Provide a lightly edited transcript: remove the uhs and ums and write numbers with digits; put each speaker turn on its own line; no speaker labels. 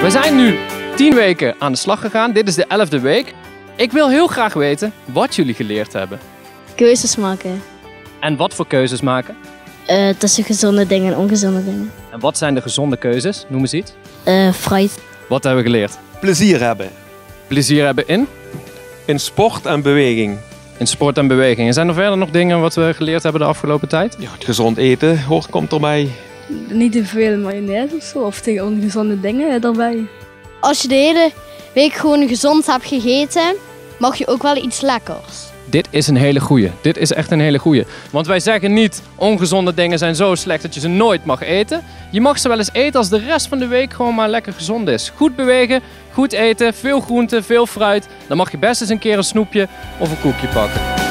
We zijn nu 10 weken aan de slag gegaan. Dit is de 11e week. Ik wil heel graag weten wat jullie geleerd hebben.
Keuzes maken.
En wat voor keuzes maken?
Tussen gezonde dingen en ongezonde dingen.
En wat zijn de gezonde keuzes? Noem eens iets.
Fruit.
Wat hebben we geleerd?
Plezier hebben.
Plezier hebben
In sport en beweging.
in sport en beweging. En zijn er verder nog dingen wat we geleerd hebben de afgelopen tijd?
Ja, het gezond eten komt erbij.
Niet te veel mayonaise of zo, of tegen ongezonde dingen erbij.
Als je de hele week gewoon gezond hebt gegeten, mag je ook wel iets lekkers.
Dit is een hele goeie. Dit is echt een hele goeie. Want wij zeggen niet, ongezonde dingen zijn zo slecht dat je ze nooit mag eten. Je mag ze wel eens eten als de rest van de week gewoon maar lekker gezond is. Goed bewegen, goed eten, veel groente, veel fruit. Dan mag je best eens een keer een snoepje of een koekje pakken.